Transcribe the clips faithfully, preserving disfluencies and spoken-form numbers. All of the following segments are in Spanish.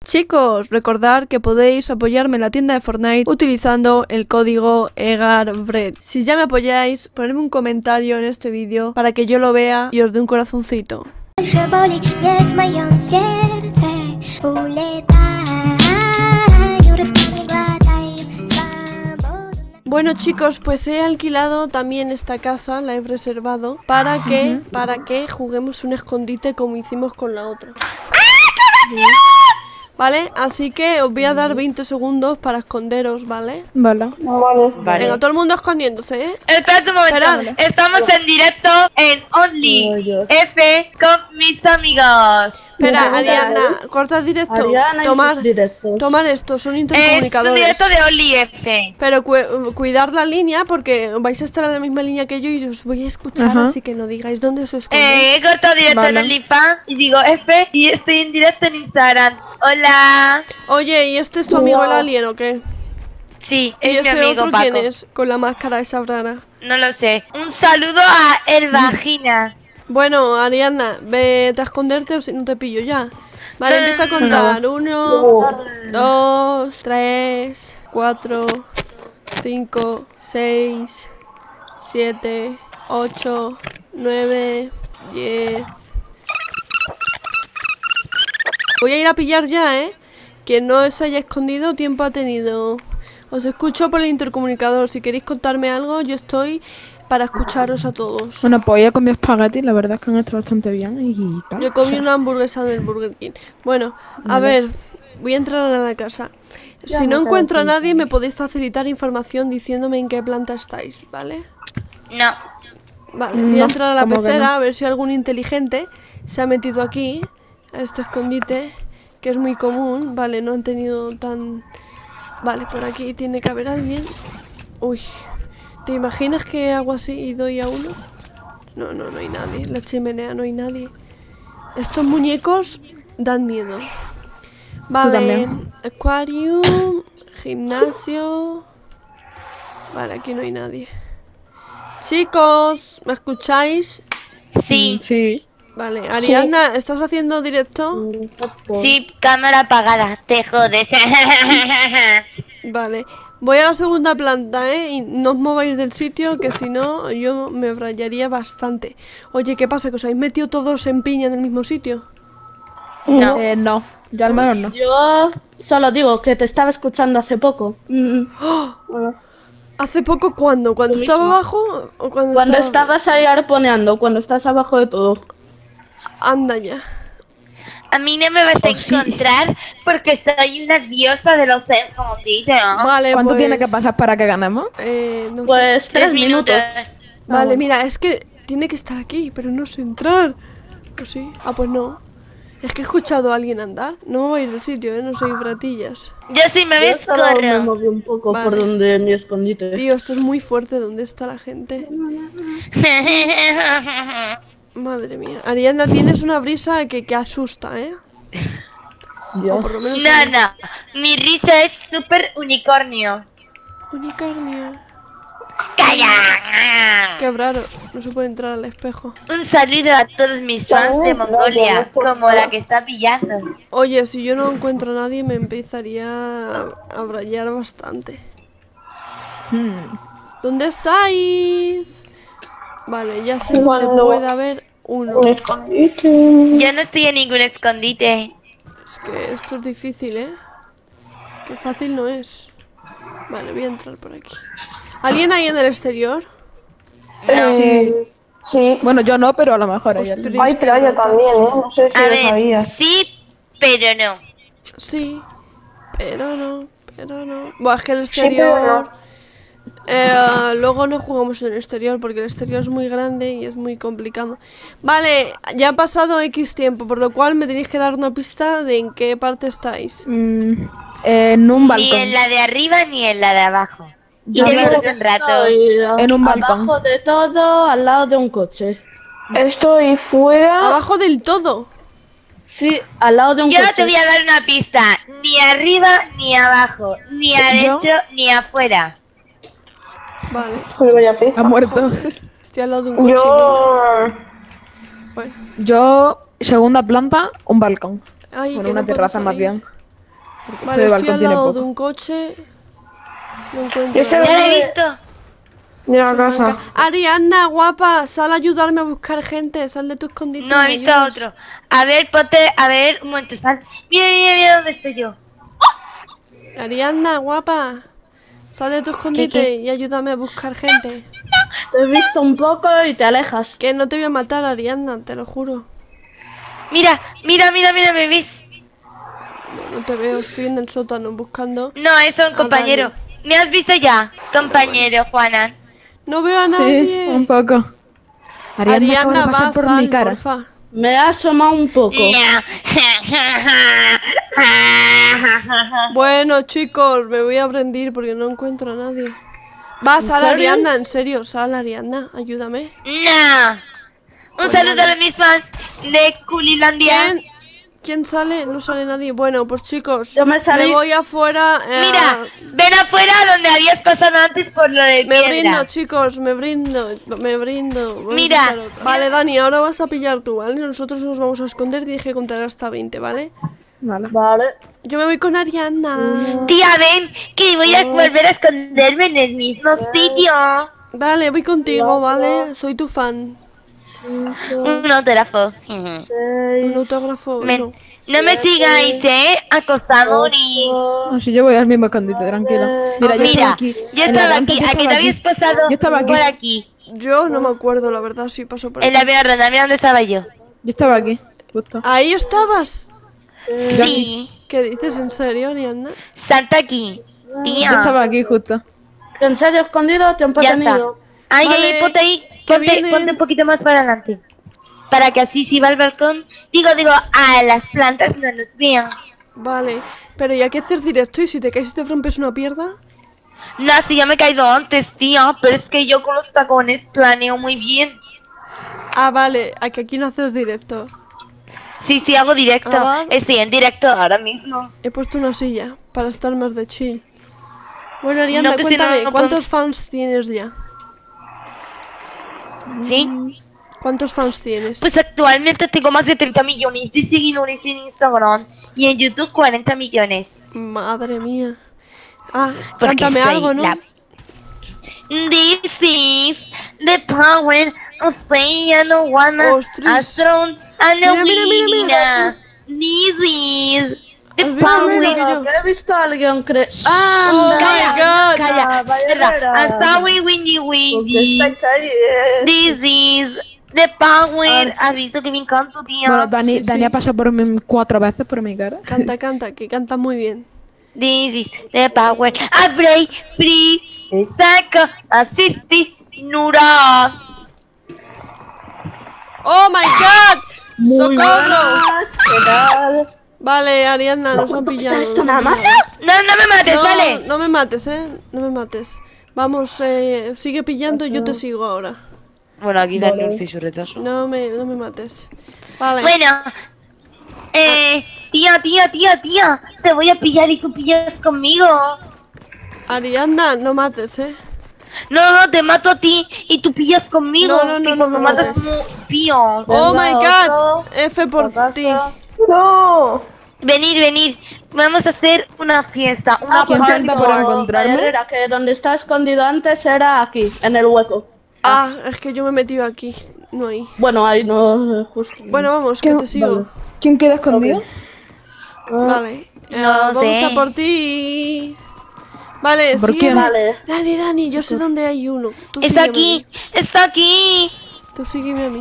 Chicos, recordad que podéis apoyarme en la tienda de Fortnite utilizando el código EGARBRED. Si ya me apoyáis, ponedme un comentario en este vídeo para que yo lo vea y os dé un corazoncito. Bueno chicos, pues he alquilado también esta casa, la he reservado, para que, para que juguemos un escondite como hicimos con la otra. Vale, así que os voy a dar veinte segundos para esconderos, ¿vale? Vale. Vale. Vale. Venga, todo el mundo escondiéndose, ¿eh? Espera un momento. Esperad. Estamos en directo en Only Ay, Dios. F con mis amigos. Espera, Mira, Ariana, corta directo. Ariana y Tomar, sus directos. tomar esto, son Es un intercomunicadores. directo de Only F. Pero cu cuidar la línea porque vais a estar en la misma línea que yo y os voy a escuchar, Ajá. así que no digáis dónde os escondéis. Eh, he cortado directo Vale. en OnlyFans y digo F y estoy en directo en Instagram. Hola. Oye, ¿y este es tu amigo el alien o qué? Sí, ¿Y es mi ese amigo otro Paco. quién es? Con la máscara esa rara. No lo sé. Un saludo a El Vagina. Bueno, Ariana, vete a esconderte o si no te pillo ya. Vale, empieza a contar. Uno, Oh. dos, tres, cuatro, cinco, seis, siete, ocho, nueve, diez. Voy a ir a pillar ya, ¿eh? Quien no se haya escondido, tiempo ha tenido. Os escucho por el intercomunicador. Si queréis contarme algo, yo estoy para escucharos a todos. Bueno, pues ya comí espagueti, la verdad es que han estado bastante bien y tal. Yo comí una hamburguesa del Burger King. Bueno, a ver, voy a entrar a la casa. Ya Si me no cago encuentro a en nadie, me podéis facilitar información diciéndome en qué planta estáis, ¿vale? No. Vale, voy a No, entrar a la ¿cómo que pecera no? a ver si algún inteligente se ha metido aquí, a este escondite, que es muy común. Vale, no han tenido tan... Vale, por aquí tiene que haber alguien. Uy, ¿te imaginas que hago así y doy a uno? No, no, no hay nadie. En la chimenea no hay nadie. Estos muñecos dan miedo. Vale, también. aquarium, gimnasio. Vale, aquí no hay nadie. Chicos, ¿me escucháis? Sí, Sí. Vale, Ariana, ¿estás haciendo directo? sí, cámara apagada. Te jodes. Vale, voy a la segunda planta, ¿eh? Y no os mováis del sitio, que si no, yo me rayaría bastante. Oye, ¿qué pasa? ¿Que os habéis metido todos en piña en el mismo sitio? No. Eh, no, yo al menos no. Yo solo digo que te estaba escuchando hace poco. Mm, ¿Hace poco cuándo? ¿Cuando Tú estaba mismo. abajo o cuando, Cuando estaba...? estabas ahí arponeando, cuando estás abajo de todo. Anda ya. A mí no me vas a Oh, sí. encontrar porque soy una diosa de los escondites. Vale, ¿Cuánto pues, tiene que pasar para que ganemos? Eh, no sé. Pues tres Tres minutos. minutos. Vale, mira, es que tiene que estar aquí, pero no sé entrar. ¿O sí? Ah, pues no. Es que he escuchado a alguien andar. No me vais de sitio, ¿eh? No sois bratillas. Yo sí me Yo ves, solo me corro. moví un poco Vale. por donde mi escondite. Tío, esto es muy fuerte. ¿Dónde está la gente? Madre mía. Ariana, tienes una brisa que, que asusta, ¿eh? Yo. O por lo menos... No, no. Mi risa es súper unicornio. Unicornia. ¡Calla! Qué raro. No se puede entrar al espejo. Un saludo a todos mis fans de Mongolia, como la que está pillando. Oye, si yo no encuentro a nadie, me empezaría a, a brayar bastante. Hmm. ¿Dónde estáis? Vale, ya sé dónde Cuando- puede haber uno. Un escondite. Yo no estoy en ningún escondite. Es que esto es difícil, ¿eh? Qué fácil no es. Vale, voy a entrar por aquí. ¿Alguien ahí en el exterior? No. Sí. Sí. Bueno, yo no, pero a lo mejor hay alguien. Ostras, Ay, pero qué yo ratas. también, ¿eh? No sé si A lo ver, sabía. sí, pero no. Sí, pero no, pero no. Buah, es que el Sí, pero exterior... no. Eh, luego no jugamos en el exterior porque el exterior es muy grande y es muy complicado. Vale, ya ha pasado X tiempo, por lo cual me tenéis que dar una pista de en qué parte estáis. Mm, eh, en un Ni balcón. en la de arriba ni en la de abajo. Y Yo te he creo visto que hace un rato. estoy En un balcón. abajo de todo, al lado de un coche. Estoy fuera. Abajo del todo. Sí, al lado de un Yo coche. te voy a dar una pista. Ni arriba ni abajo. Ni adentro ni afuera. Vale, Ha muerto. estoy al lado de un coche. Yo. Bueno, Yo, segunda planta, un balcón. ay, Bueno, que una no puedo terraza más salir. bien. Vale, Este estoy balcón al tiene lado de poco. un coche. No encuentro. Yo estoy- nada. Ya lo he visto. Mira la casa. Ariadna, guapa, sal a ayudarme a buscar gente. Sal de tu escondite. No, y he me visto a ayudas. otro. A ver, ponte, a ver, un momento, sal. Mira, mira, mira dónde estoy yo. Ariadna, guapa, sal de tu escondite qué? y ayúdame a buscar gente. Te he visto un poco y te alejas. Que no te voy a matar, Ariadna, te lo juro. Mira, mira, mira, mira, ¿me ves? No, no te veo, estoy en el sótano buscando. No, es un Ah, compañero. ¿Me has visto ya? Compañero, Juana. No veo a Sí, nadie. un poco. Ariadna, Ariadna, acaba de pasar va, por sal, mi cara. porfa. Me ha asomado un poco. No. Bueno, chicos, me voy a rendir porque no encuentro a nadie. Va, sal, serio? Ariadna, en serio, sal, Ariadna, ayúdame. No. Un saludo a mis fans de Culilandia. ¿Quién? ¿Quién sale? No sale nadie. Bueno, pues chicos, Yo me salí. voy afuera. eh, Mira, ven afuera donde habías pasado antes por lo de Me piedra. brindo, chicos, me brindo, me brindo. Voy a Mira. buscar otra. Vale, Dani, ahora vas a pillar tú, ¿vale? Nosotros nos vamos a esconder y dije contar hasta veinte, ¿vale? Vale. Vale. Yo me voy con Ariadna. Tía, ven, que voy a volver a esconderme en el mismo sitio. Vale, voy contigo, ¿vale? Soy tu fan. Un autógrafo. Un autógrafo, Me- no. no me sigáis, ¿eh? Acosadores. No, si yo voy al mismo escondite, tranquila. Mira, yo estaba Mira, aquí. yo En la estaba planta aquí. yo ¿A que te estaba habías aquí. pasado Yo estaba aquí. por aquí? Yo no me acuerdo, la verdad, si paso por En aquí. la peor ronda, mira dónde estaba yo. Yo estaba aquí, justo. Ahí estabas. Sí, ¿Qué dices, en serio, Ariadna? salta aquí. Yo Tía, estaba aquí, justo. ¿En serio escondido? Tiempo ya está. tenido. Ay, Vale, ay, ponte ahí. que Ponte, vienen. ponte un poquito más para adelante. Para que así si va al balcón, digo, digo, a las plantas no nos vean. Vale, pero ¿y hay que hacer directo? ¿Y si te caes y te rompes una pierna? No, si ya me he caído antes, tía, pero es que yo con los tacones planeo muy bien. Ah, vale, a que aquí no haces directo. Sí, sí, hago directo. Ah, vale. Estoy en directo ahora mismo. He puesto una silla para estar más de chill. Bueno, Ariadna, No, que si no, cuéntame, no ¿cuántos fans tienes ya? ¿Sí? ¿Cuántos fans tienes? Pues actualmente tengo más de treinta millones de seguidores en Instagram y en YouTube cuarenta millones. Madre mía. Ah, Porque cántame soy algo, ¿no? la- This is the power of say I don't wanna Ostras. a throne and a Mira, mira, mira, mira. winner. This is the ¿Has visto lo mismo power. que yo? Que he visto a alguien cre... Oh ¡Ah! my God. Calla, vaya cerda. vera. I'm sorry, windy, ¿Por qué windy. estáis ahí? eh? This is the power. ¿Has visto que me encanta, tía? Bueno, Dani, sí, Dani sí. ha pasado por mí cuatro veces por mi cara. Canta, canta, que canta muy bien. This is the power. I break free. The psycho assisty Nura. ¡Oh my God! Muy ¡Socorro! buenas, ¿qué tal? Vale, Ariadna, nos han pillado. ¿Esto nos han nada más? pillado. No, no me mates, No, sale. no me mates, ¿eh? No me mates. Vamos, eh, sigue pillando y yo te sigo ahora. Bueno, aquí Dani un fiso retraso. No me, no me mates. Vale. Bueno, eh, tía, tía, tía, tía, te voy a pillar y tú pillas conmigo. Ariadna, no mates, ¿eh? No, no, te mato a ti y tú pillas conmigo. No, no, no, que no como me matas mates. como pío. ¡Oh Venga, my otro. God! F por ti. ¡No! Venir, venir. Vamos a hacer una fiesta, una ¿Quién party. falta por encontrarme? Era que donde está escondido antes era aquí, en el hueco. Ah, es que yo me he metido aquí. No ahí. Bueno, ahí no, justo. Bueno, vamos, que ¿Quién- te sigo. vale. ¿Quién queda escondido? Vale. Eh, No vamos sé. a por ti. Vale, ¿Por sígueme. quién? Vale. Dani, Dani, yo sé dónde hay uno. Tú Está sígueme a aquí, mí. está aquí. Tú sígueme a mí.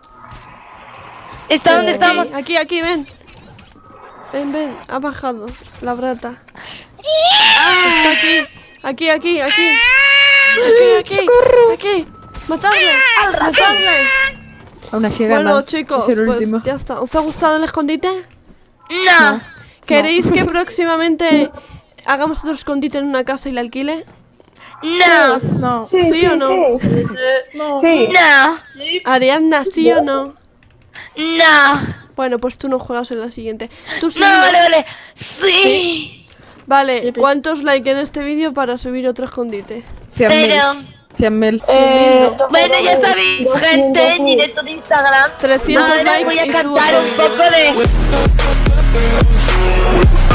¿Está donde estamos? Aquí, aquí, aquí, ven. Ven, ven, ha bajado la brata. Está aquí, aquí, aquí, aquí. Aquí, aquí, aquí. Matadle, matadle. Aún así Bueno, gana. chicos, Es el pues último. ya está. ¿Os ha gustado el escondite? No. ¿Queréis que próximamente hagamos otro escondite en una casa y la alquile? No. No. ¿Sí, o no? No. No. Ariadna, ¿sí o no? No. Bueno, pues tú no juegas en la siguiente. Tú sí. No, vale, vale. Sí. Vale, ¿cuántos likes en este vídeo para subir otro escondite? cien mil. Pero, cien mil. Eh, bueno, ya sabéis, gente, en directo de Instagram. trescientos Ahora likes voy a y subo cantar otro un vídeo. poco de...